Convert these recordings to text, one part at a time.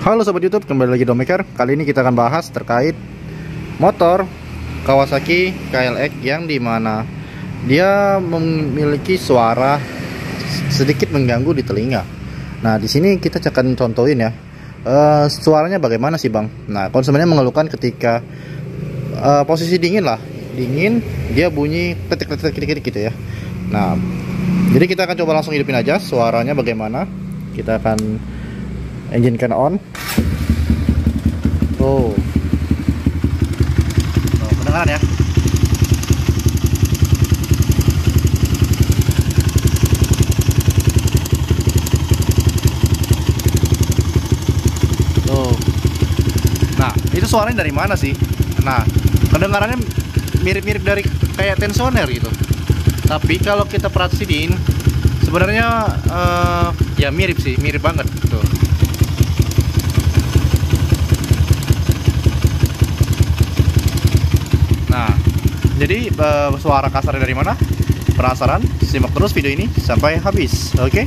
Halo sobat YouTube, kembali lagi Dommaker. Kali ini kita akan bahas terkait motor Kawasaki KLX yang dimana dia memiliki suara sedikit mengganggu di telinga. Nah, di sini kita akan contohin ya. Suaranya bagaimana sih, Bang? Nah, konsumennya mengeluhkan ketika posisi dingin dia bunyi ketik-ketik gitu ya. Nah, jadi kita akan coba langsung hidupin aja suaranya bagaimana. Kita akan engine on. Tuh, kedengaran ya. Tuh. Nah, itu suaranya dari mana sih? Nah, kedengarannya mirip-mirip dari kayak tensioner gitu. Tapi kalau kita perhatiin, sebenarnya ya mirip sih, mirip banget tuh. Nah, jadi suara kasarnya dari mana? Penasaran? Simak terus video ini sampai habis, oke?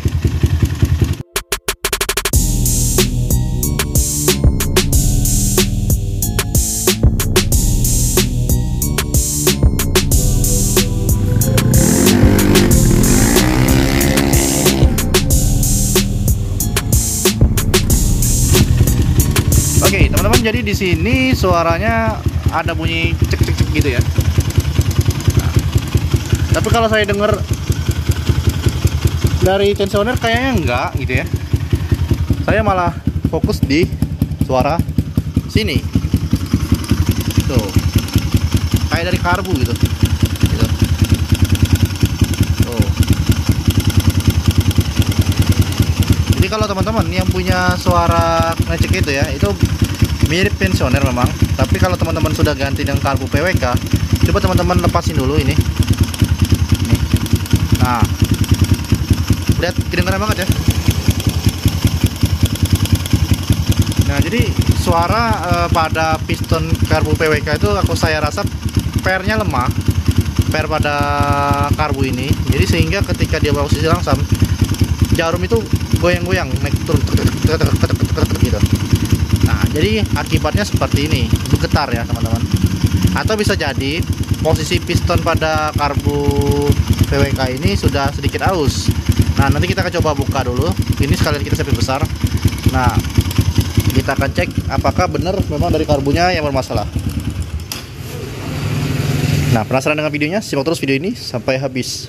Oke, teman-teman, jadi di sini suaranya ada bunyi cek gitu ya. Nah, tapi kalau saya dengar dari tensioner kayaknya enggak gitu ya. Saya malah fokus di suara sini. Tuh. Kayak dari karbu gitu. Tuh. Jadi kalau teman-teman yang punya suara ngecek itu ya, itu mirip tensioner memang. Tapi kalau teman-teman sudah ganti dengan karbu PWK, coba teman-teman lepasin dulu ini. Nih. Nah, lihat kedengaran banget ya. Nah, jadi suara pada piston karbu PWK itu saya rasa pernya lemah, per pada karbu ini. Jadi sehingga ketika dia posisi langsam, jarum itu goyang-goyang, naik turun gitu. Nah, jadi akibatnya seperti ini, bergetar ya teman-teman. Atau bisa jadi posisi piston pada karbu PWK ini sudah sedikit aus. Nah, nanti kita akan coba buka dulu. Ini sekalian kita setting besar. Nah, kita akan cek apakah benar memang dari karbunya yang bermasalah. Nah, penasaran dengan videonya? Simak terus video ini sampai habis.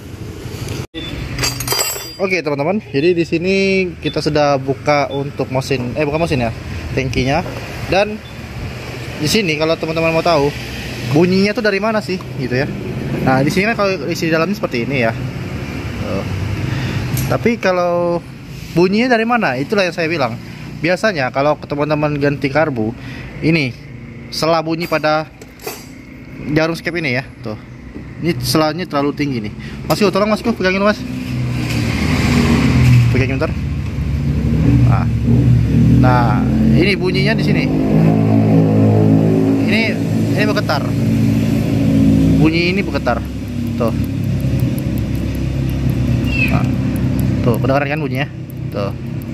Oke teman-teman, jadi di sini kita sudah buka untuk mesin, bukan mesin ya, tangkinya. Dan di sini kalau teman-teman mau tahu bunyinya tuh dari mana sih, gitu ya. Nah, di sini kan kalau isi dalamnya seperti ini ya. Tapi kalau bunyinya dari mana? Itulah yang saya bilang. Biasanya kalau teman-teman ganti karbu, ini selah bunyi pada jarum skep ini ya, tuh. Ini selahnya terlalu tinggi nih. Mas, tolong Mas, pegangin Mas. Pegangin bentar. Nah, ini bunyinya di sini. Ini bergetar. Bunyi ini bergetar. Tuh. Nah, tuh, kedengaran kan bunyinya? Tuh.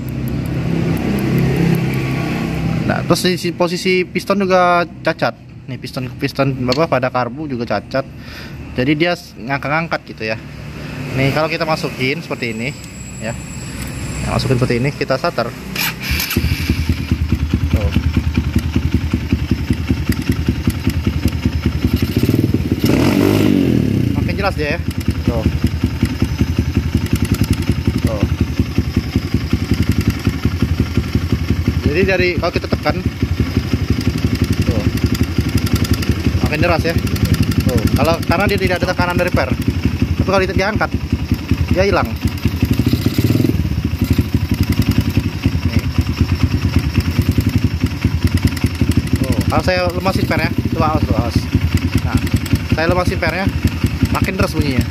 Nah, terus di posisi piston juga cacat. Nih piston pada karbu juga cacat. Jadi dia ngangkat-ngangkat gitu ya. Nih, kalau kita masukin seperti ini ya. Masukin seperti ini, kita starter. Tuh. Makin jelas dia ya. Tuh. Tuh. Jadi dari kalau kita tekan, tuh, makin deras ya. Tuh. Karena dia tidak ada tekanan dari per. Tapi kalau diangkat, dia hilang. Kalau saya lemasin pernya, coba awas. Nah, saya lemasin pernya, makin deras bunyinya.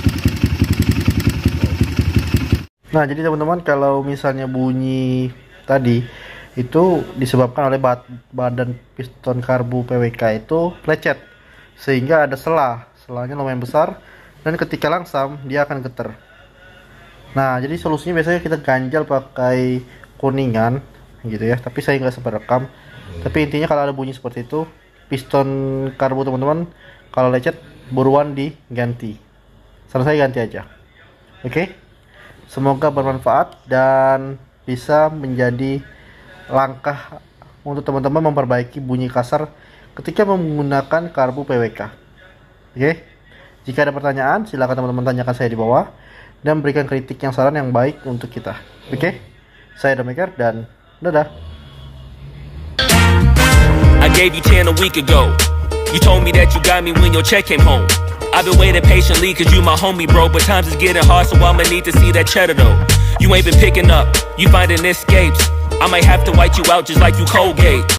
Nah, jadi teman-teman, kalau misalnya bunyi tadi itu disebabkan oleh badan piston karbu PWK itu lecet, sehingga ada selahnya lumayan besar, dan ketika langsam dia akan getar. Nah, jadi solusinya biasanya kita ganjal pakai kuningan gitu ya, tapi saya nggak sempat rekam. Tapi intinya kalau ada bunyi seperti itu, piston karbu teman-teman kalau lecet buruan diganti. Saran saya ganti aja. Oke. Semoga bermanfaat dan bisa menjadi langkah untuk teman-teman memperbaiki bunyi kasar ketika menggunakan karbu PWK. Oke. Jika ada pertanyaan, silakan teman-teman tanyakan saya di bawah dan berikan kritik yang saran yang baik untuk kita. Oke. Saya Domaker dan dadah. I gave you 10 a week ago. You told me that you got me when your check came home. I've been waiting patiently cause you my homie, bro. But times is getting hard, so I'ma need to see that cheddar though. You ain't been picking up, you finding escapes. I might have to white you out just like you Colgate.